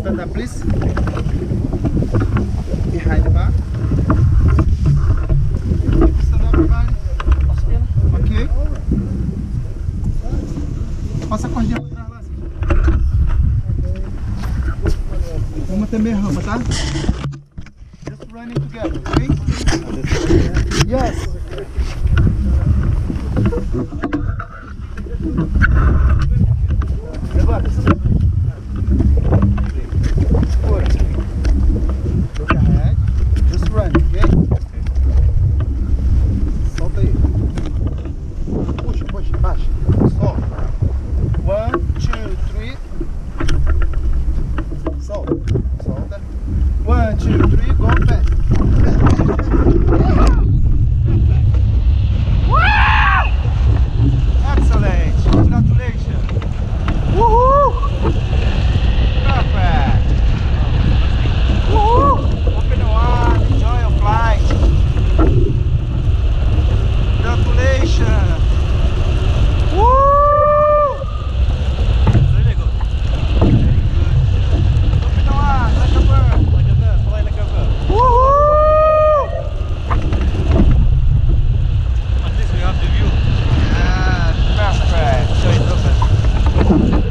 stand up, please. Behind the back. Stand up, everybody. Ok. Passa a cordinha pra trás lá. Vamos até meia rampa, tá? Just running together, ok? Yes. Levanta. Segura. Look ahead. Just run, ok? Solta aí. Puxa, puxa, baixa. Solta. 1, 2, 3. Solta. Solta. 1, 2, 3, go fast. Excellent. Congratulations. Woohoo! Perfect. Woohoo! Open your arms, enjoy your flight. Congratulations. Woo! Very good. Very good. Open your arms like a bird. Like a bird. Fly like a bird. Woohoo! At least we have the view. Perfect. So it's open.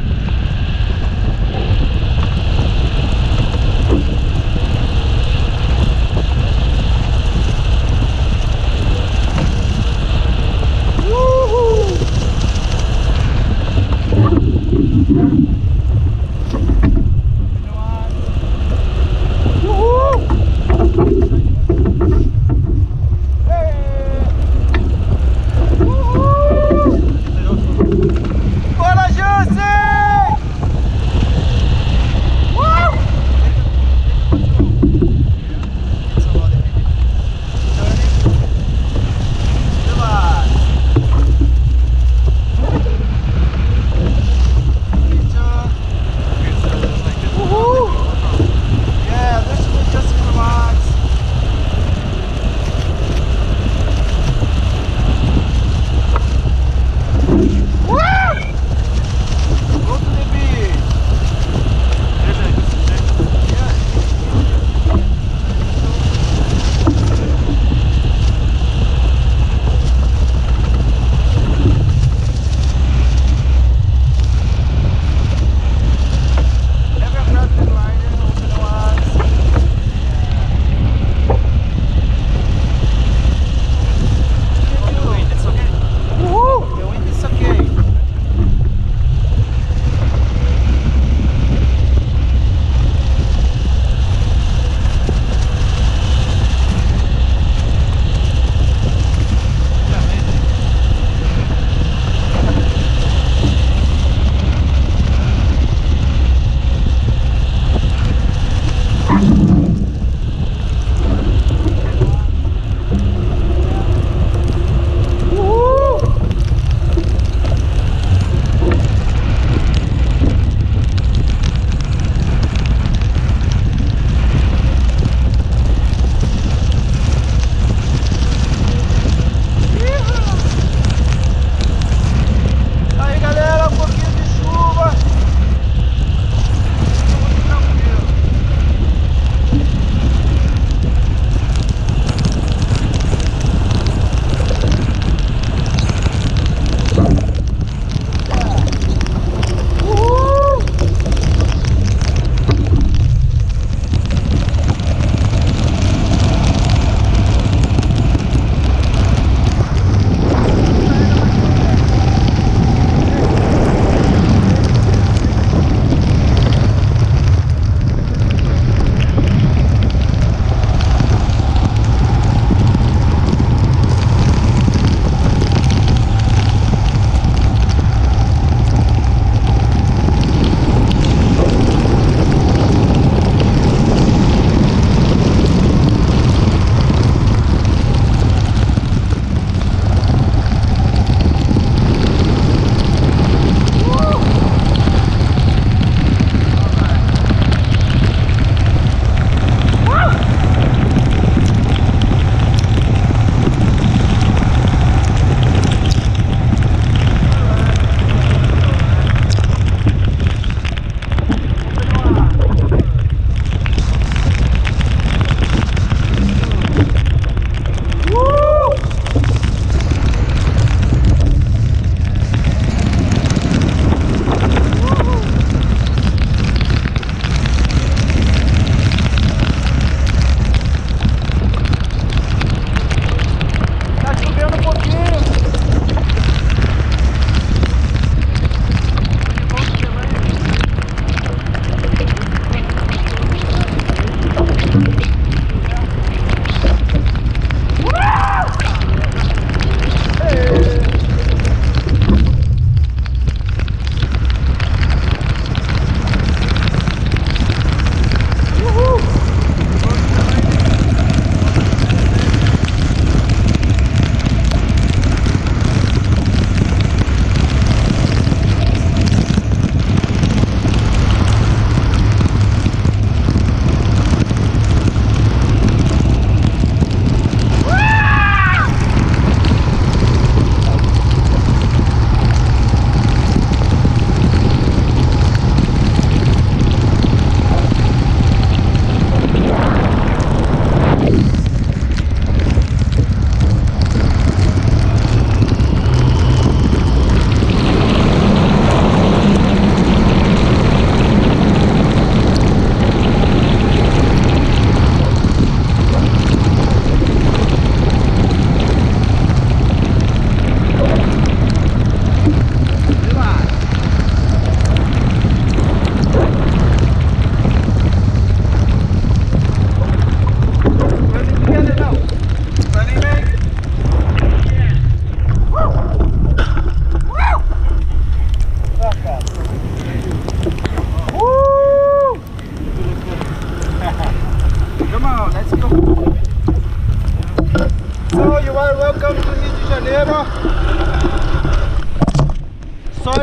Bora, Jussi! Picture.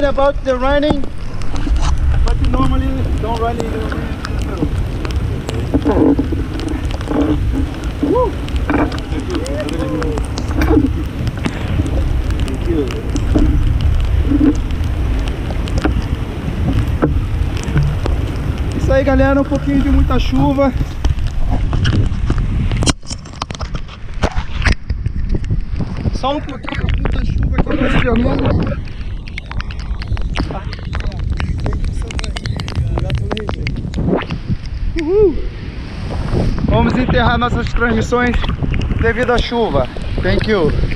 about the running, but you normally don't run in the middle. Woo! Thank you. Isso aí, galera, um pouquinho de muita chuva. Só um pouquinho de muita chuva aqui no Fernando. Vamos enterrar nossas transmissões devido à chuva. Thank you.